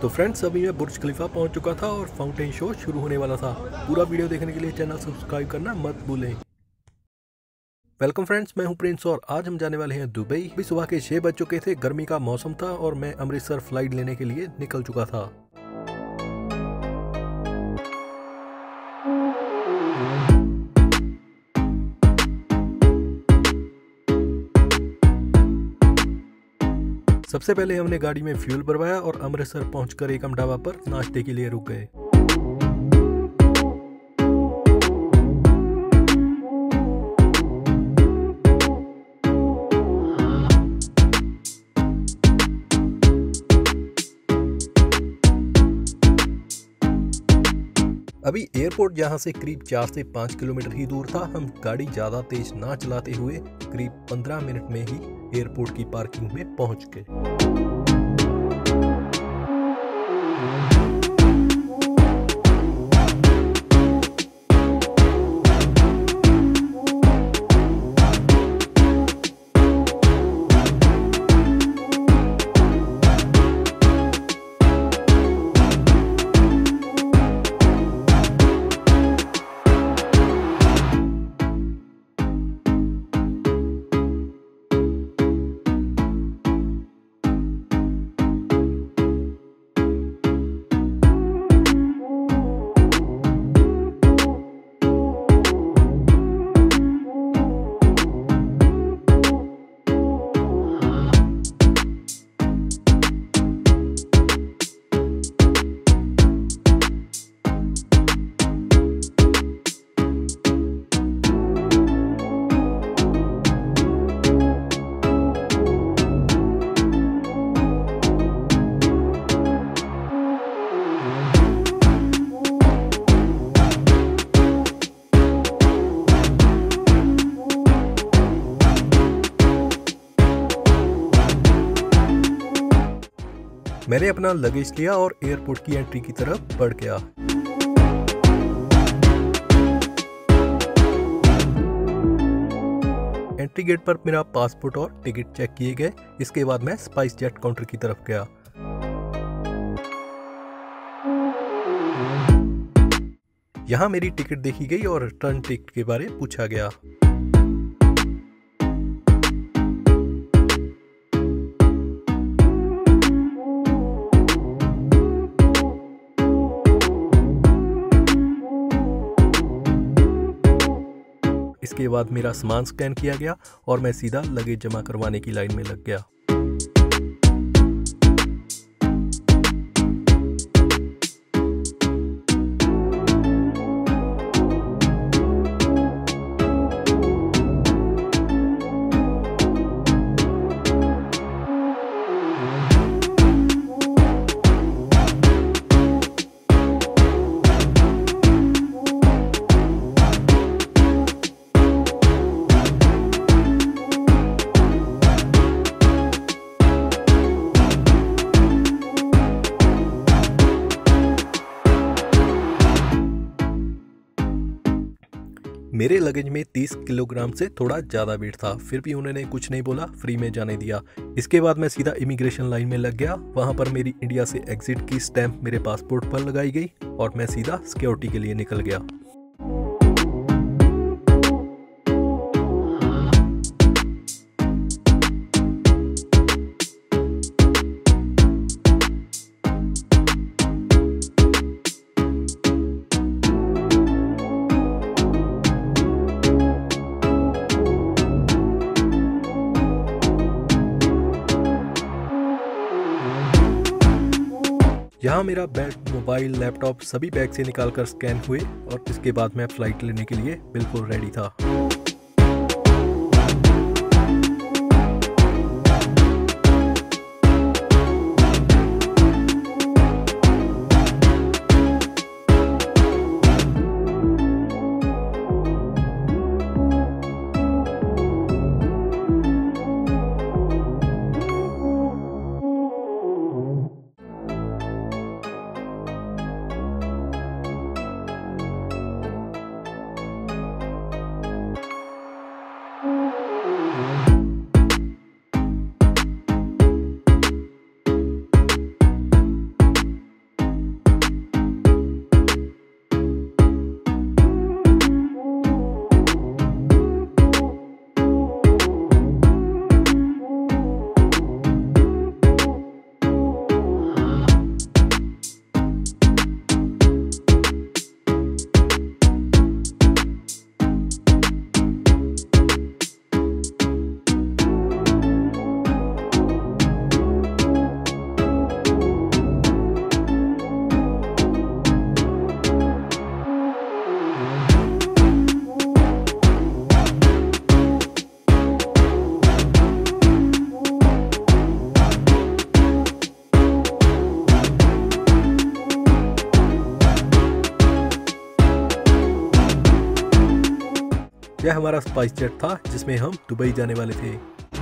तो फ्रेंड्स अभी मैं बुर्ज खलीफा पहुंच चुका था और फाउंटेन शो शुरू होने वाला था। पूरा वीडियो देखने के लिए चैनल सब्सक्राइब करना मत भूलें। वेलकम फ्रेंड्स, मैं हूं प्रिंस और आज हम जाने वाले हैं दुबई। अभी सुबह के 6 बज चुके थे, गर्मी का मौसम था और मैं अमृतसर फ्लाइट लेने के लिए निकल चुका था। सबसे पहले हमने गाड़ी में फ्यूल भरवाया और अमृतसर पहुंचकर एकम ढाबा पर नाश्ते के लिए रुक गए। अभी एयरपोर्ट यहाँ से करीब 4 से 5 किलोमीटर ही दूर था। हम गाड़ी ज़्यादा तेज ना चलाते हुए करीब 15 मिनट में ही एयरपोर्ट की पार्किंग में पहुँच गए। मैंने अपना लगेज लिया और एयरपोर्ट की एंट्री की तरफ बढ़ गया। एंट्री गेट पर मेरा पासपोर्ट और टिकट चेक किए गए। इसके बाद मैं स्पाइस जेट काउंटर की तरफ गया। यहाँ मेरी टिकट देखी गई और रिटर्न टिकट के बारे में पूछा गया। इसके बाद मेरा सामान स्कैन किया गया और मैं सीधा लगेज जमा करवाने की लाइन में लग गया। मेरे लगेज में 30 किलोग्राम से थोड़ा ज़्यादा वेट था, फिर भी उन्होंने कुछ नहीं बोला, फ्री में जाने दिया। इसके बाद मैं सीधा इमिग्रेशन लाइन में लग गया। वहाँ पर मेरी इंडिया से एग्जिट की स्टैंप मेरे पासपोर्ट पर लगाई गई और मैं सीधा सिक्योरिटी के लिए निकल गया। यहाँ मेरा बैग, मोबाइल, लैपटॉप सभी बैग से निकालकर स्कैन हुए और इसके बाद मैं फ्लाइट लेने के लिए बिल्कुल रेडी था। यह हमारा स्पाइस जेट था जिसमें हम दुबई जाने वाले थे।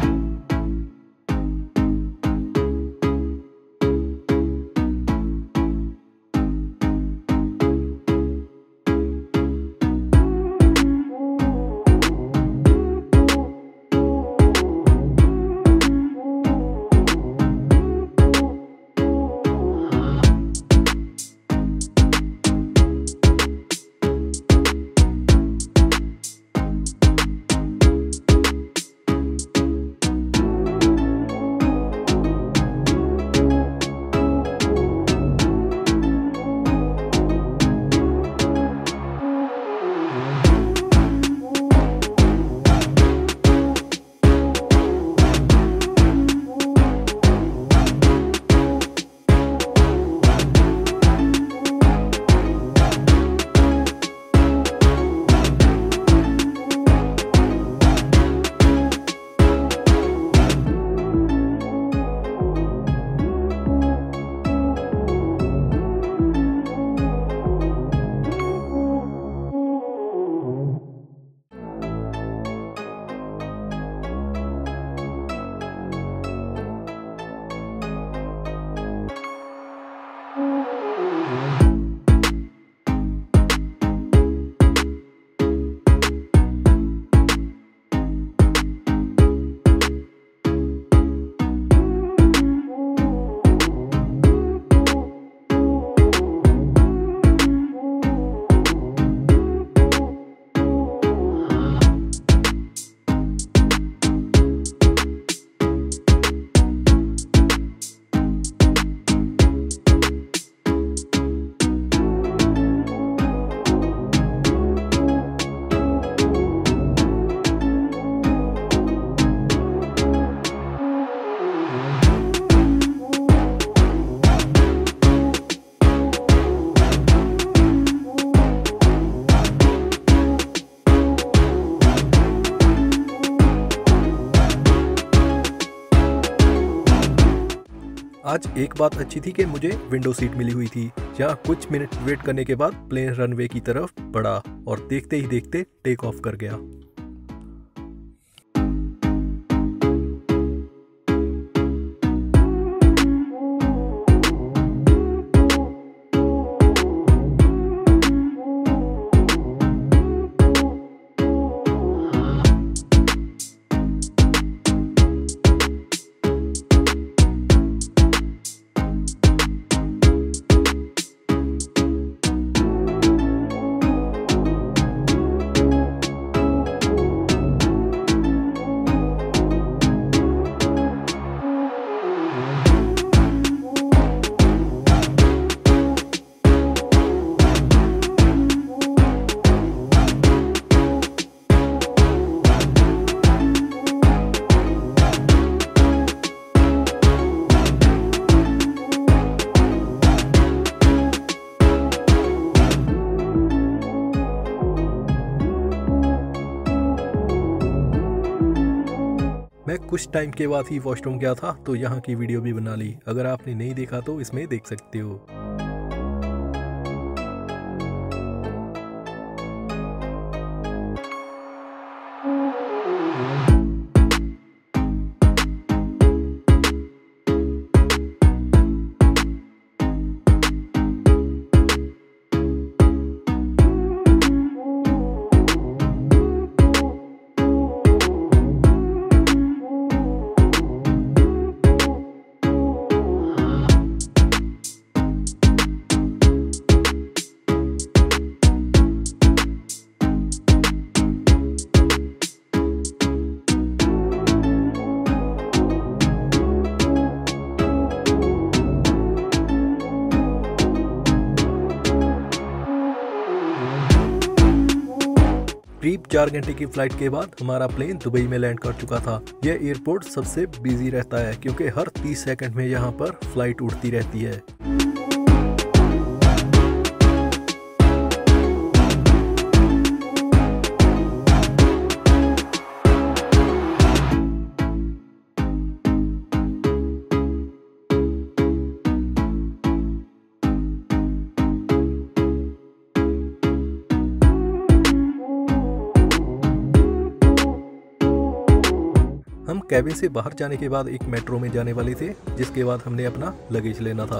आज एक बात अच्छी थी कि मुझे विंडो सीट मिली हुई थी, जहाँ कुछ मिनट वेट करने के बाद प्लेन रनवे की तरफ बढ़ा और देखते ही देखते टेक ऑफ कर गया। मैं कुछ टाइम के बाद ही वॉशरूम गया था तो यहाँ की वीडियो भी बना ली। अगर आपने नहीं देखा तो इसमें देख सकते हो। करीब 4 घंटे की फ्लाइट के बाद हमारा प्लेन दुबई में लैंड कर चुका था। यह एयरपोर्ट सबसे बिजी रहता है क्योंकि हर 30 सेकंड में यहाँ पर फ्लाइट उड़ती रहती है। कैबिन से बाहर जाने के बाद एक मेट्रो में जाने वाले थे, जिसके बाद हमने अपना लगेज लेना था।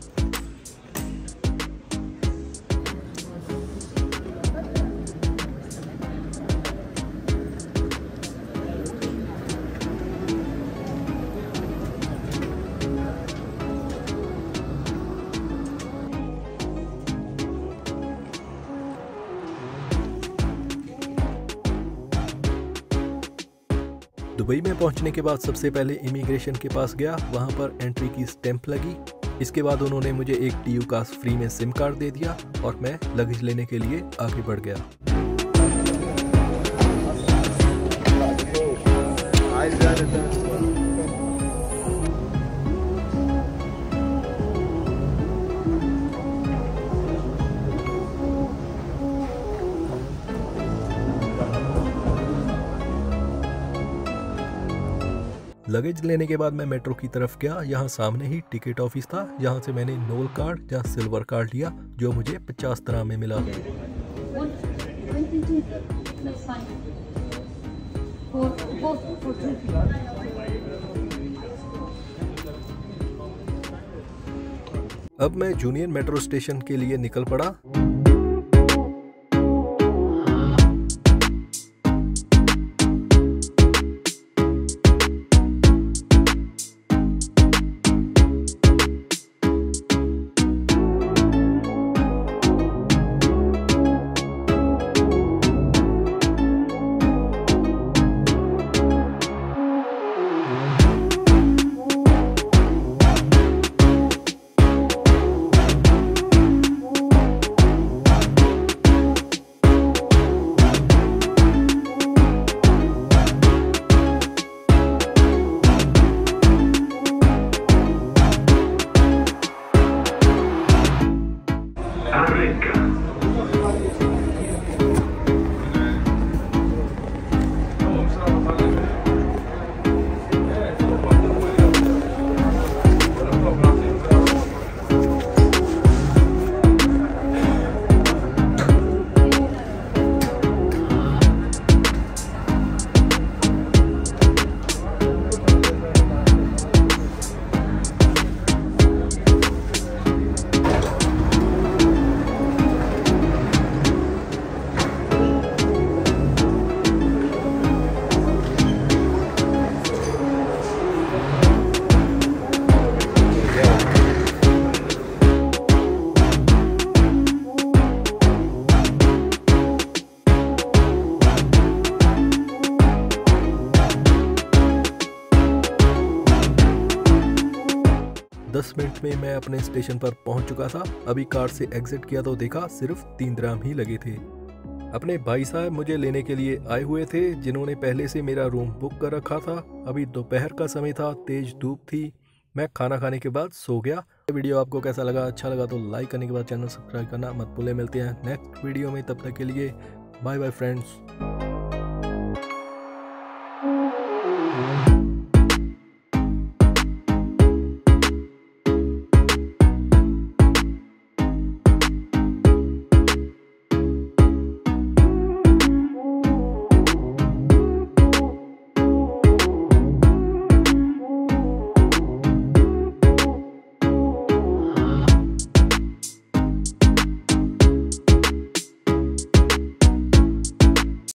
दुबई में पहुंचने के बाद सबसे पहले इमिग्रेशन के पास गया, वहां पर एंट्री की स्टैंप लगी। इसके बाद उन्होंने मुझे एक TU का फ्री में सिम कार्ड दे दिया और मैं लगेज लेने के लिए आगे बढ़ गया। लगेज लेने के बाद मैं मेट्रो की तरफ गया। यहाँ सामने ही टिकट ऑफिस था, जहाँ से मैंने नोल कार्ड या सिल्वर कार्ड लिया, जो मुझे 50 dirham में मिला। अब मैं जूनियर मेट्रो स्टेशन के लिए निकल पड़ा। दस मिनट में मैं अपने स्टेशन पर पहुंच चुका था। अभी कार से एग्जिट किया तो देखा सिर्फ 3 dirham ही लगे थे। अपने भाई साहब मुझे लेने के लिए आए हुए थे, जिन्होंने पहले से मेरा रूम बुक कर रखा था। अभी दोपहर का समय था, तेज धूप थी। मैं खाना खाने के बाद सो गया। वीडियो आपको कैसा लगा? अच्छा लगा तो लाइक करने के बाद चैनल सब्सक्राइब करना मत भूलें। मिलते हैं नेक्स्ट वीडियो में, तब तक के लिए बाय बाय फ्रेंड्स।